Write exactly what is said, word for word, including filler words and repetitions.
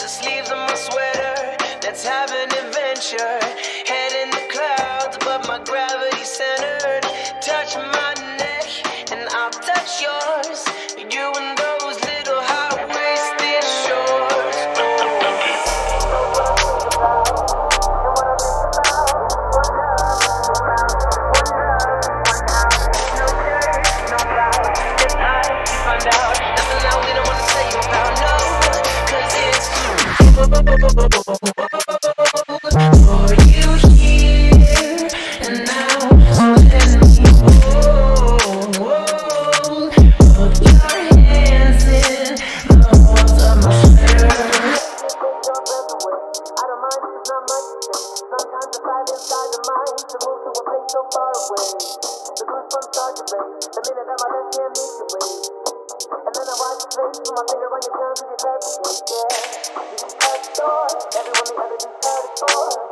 the sleeves of my sweater. Let's have an adventure. Head in the clouds, but my gravity centered. Touch my neck, and I'll touch yours. You and those little high-waisted shorts. Find out nothing I we don't wanna tell you about, no, 'cause it's are you here and now? So let me hold, put your hands in the walls of my sweater. I don't mind if it's not much to say. Sometimes I fight inside the mind to move to a place so far away. The goosebumps start to raise the minute that my left hand meets your waist. And then I watch your face, put my finger on your tongue, 'cause you love me, yeah. You just touch door, everyone the other just heard it for.